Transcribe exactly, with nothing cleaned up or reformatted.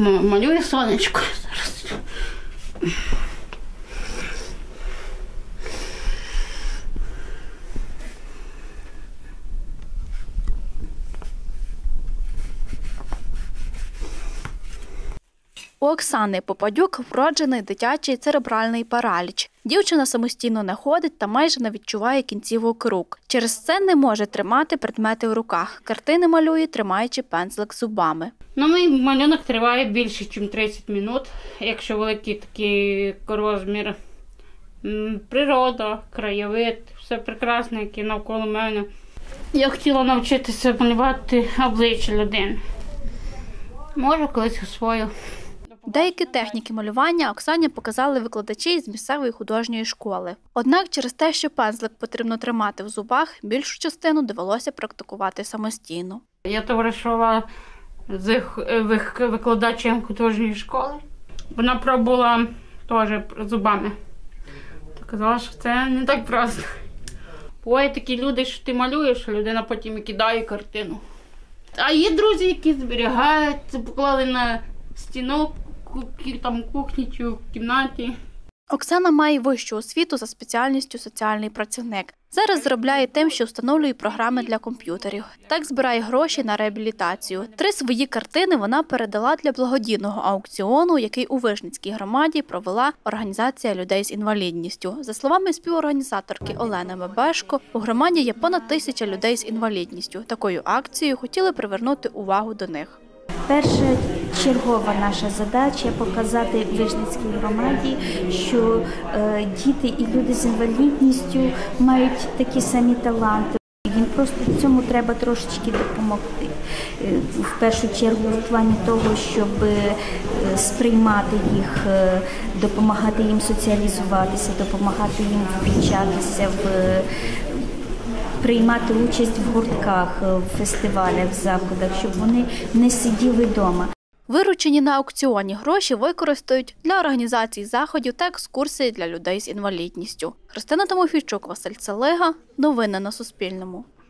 Малює сонечко зараз. У Оксани Попадюк вроджений дитячий церебральний параліч. Дівчина самостійно не ходить та майже не відчуває кінцівок рук. Через це не може тримати предмети в руках. Картини малює, тримаючи пензлик зубами. Ну, мій малюнок триває більше, ніж тридцять минут, якщо великий такий розмір. Природа, краєвид, все прекрасне, яке навколо мене. Я хотіла навчитися малювати обличчя людини. Може, колись освою. Деякі техніки малювання Оксані показали викладачі з місцевої художньої школи. Однак через те, що пензлик потрібно тримати в зубах, більшу частину довелося практикувати самостійно. Я товаришувала з викладачем художньої школи. Вона пробувала теж зубами. Казала, що це не так просто. Бувають такі люди, що ти малюєш, а людина потім і кидає картину. А є друзі, які зберігають, це поклали на стіну, там кухні чи в кімнаті. Оксана має вищу освіту за спеціальністю соціальний працівник. Зараз заробляє тим, що встановлює програми для комп'ютерів. Так збирає гроші на реабілітацію. Три свої картини вона передала для благодійного аукціону, який у Вижницькій громаді провела організація людей з інвалідністю. За словами співорганізаторки Олени Мебешко, у громаді є понад тисяча людей з інвалідністю. Такою акцією хотіли привернути увагу до них. Перша чергова наша задача – показати Вижницькій громаді, що е, діти і люди з інвалідністю мають такі самі таланти. Їм просто в цьому треба трошечки допомогти. Е, в першу чергу в плані того, щоб е, сприймати їх, е, допомагати їм соціалізуватися, допомагати їм включатися в е, приймати участь в гуртках, в фестивалях, в заходах, щоб вони не сиділи вдома. Виручені на аукціоні гроші використають для організації заходів та екскурсій для людей з інвалідністю. Христина Тимофійчук, Василь Целига. Новини на Суспільному.